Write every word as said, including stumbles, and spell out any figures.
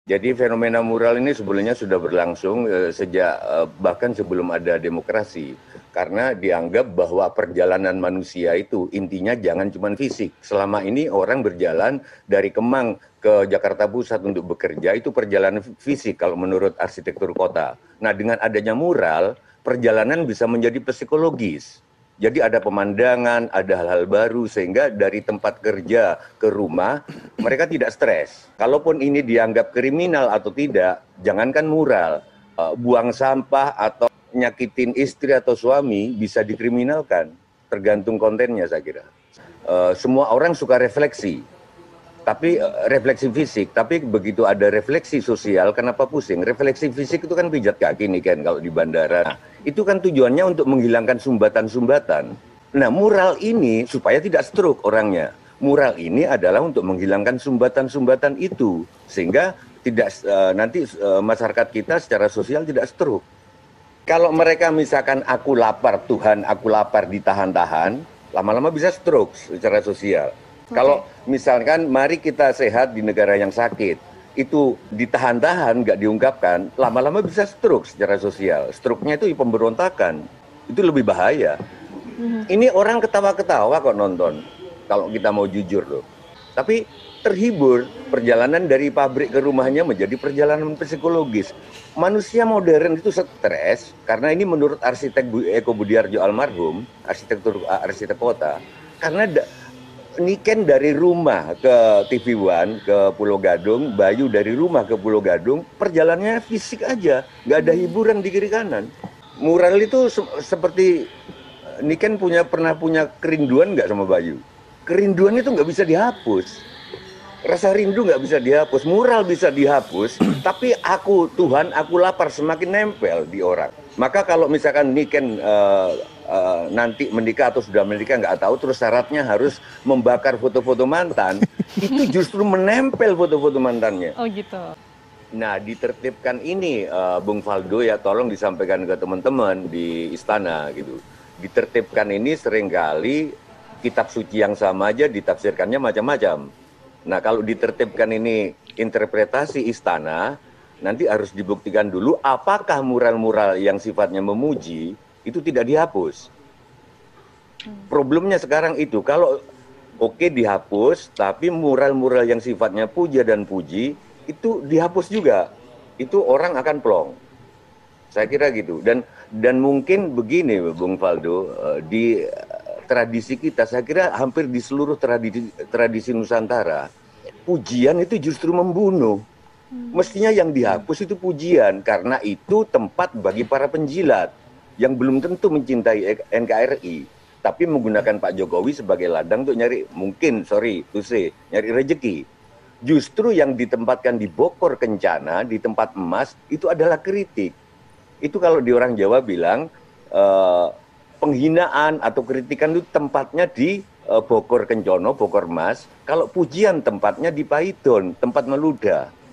Jadi fenomena mural ini sebenarnya sudah berlangsung eh, sejak eh, bahkan sebelum ada demokrasi. Karena dianggap bahwa perjalanan manusia itu intinya jangan cuma fisik. Selama ini orang berjalan dari Kemang ke Jakarta Pusat untuk bekerja itu perjalanan fisik kalau menurut arsitektur kota. Nah, dengan adanya mural, perjalanan bisa menjadi psikologis. Jadi ada pemandangan, ada hal-hal baru sehingga dari tempat kerja ke rumah mereka tidak stres. Kalaupun ini dianggap kriminal atau tidak, jangankan mural, uh, buang sampah atau nyakitin istri atau suami bisa dikriminalkan. Tergantung kontennya saya kira. Uh, semua orang suka refleksi, tapi uh, refleksi fisik. Tapi begitu ada refleksi sosial, kenapa pusing? Refleksi fisik itu kan pijat kaki nih kan kalau di bandara. Nah, itu kan tujuannya untuk menghilangkan sumbatan-sumbatan. Nah, mural ini supaya tidak stroke orangnya. Mural ini adalah untuk menghilangkan sumbatan-sumbatan itu sehingga tidak uh, nanti uh, masyarakat kita secara sosial tidak stroke. Kalau mereka misalkan aku lapar Tuhan, aku lapar ditahan-tahan, lama-lama bisa stroke secara sosial. Okay. Kalau misalkan mari kita sehat di negara yang sakit, itu ditahan-tahan nggak diungkapkan, lama-lama bisa stroke secara sosial. Stroke-nya itu pemberontakan, itu lebih bahaya. Mm-hmm. Ini orang ketawa-ketawa kok nonton. Kalau kita mau jujur loh. Tapi terhibur, perjalanan dari pabrik ke rumahnya menjadi perjalanan psikologis. Manusia modern itu stres, karena ini menurut arsitek Eko Budiarjo almarhum, arsitektur arsitek kota, karena da, Niken dari rumah ke T V One, ke Pulau Gadung, Bayu dari rumah ke Pulau Gadung, perjalanannya fisik aja, nggak ada hiburan di kiri kanan. Mural itu se seperti Niken punya pernah punya kerinduan nggak sama Bayu? Kerinduan itu nggak bisa dihapus. Rasa rindu nggak bisa dihapus. Mural bisa dihapus, tapi aku, Tuhan, aku lapar semakin nempel di orang. Maka kalau misalkan Niken uh, uh, nanti menikah atau sudah menikah nggak tahu, terus syaratnya harus membakar foto-foto mantan, itu justru menempel foto-foto mantannya. Oh gitu. Nah, ditertibkan ini, uh, Bung Faldo ya, tolong disampaikan ke teman-teman di istana gitu. Ditertibkan ini seringkali kitab suci yang sama aja ditafsirkannya macam-macam. Nah, kalau ditertibkan ini interpretasi istana, nanti harus dibuktikan dulu apakah mural-mural yang sifatnya memuji itu tidak dihapus. Problemnya sekarang itu, kalau oke okay, dihapus, tapi mural-mural yang sifatnya puja dan puji itu dihapus juga. Itu orang akan plong. Saya kira gitu. Dan dan mungkin begini, Bung Faldo, di tradisi kita, saya kira hampir di seluruh tradisi, tradisi Nusantara, pujian itu justru membunuh. Mestinya yang dihapus itu pujian, karena itu tempat bagi para penjilat yang belum tentu mencintai N K R I, tapi menggunakan Pak Jokowi sebagai ladang untuk nyari, mungkin, sorry, to say, nyari rejeki. Justru yang ditempatkan di Bokor Kencana, di tempat emas, itu adalah kritik. Itu kalau di orang Jawa bilang, uh, penghinaan atau kritikan itu tempatnya di uh, Bokor Kencono, Bokor Mas. Kalau pujian tempatnya di Paidon, tempat meludah.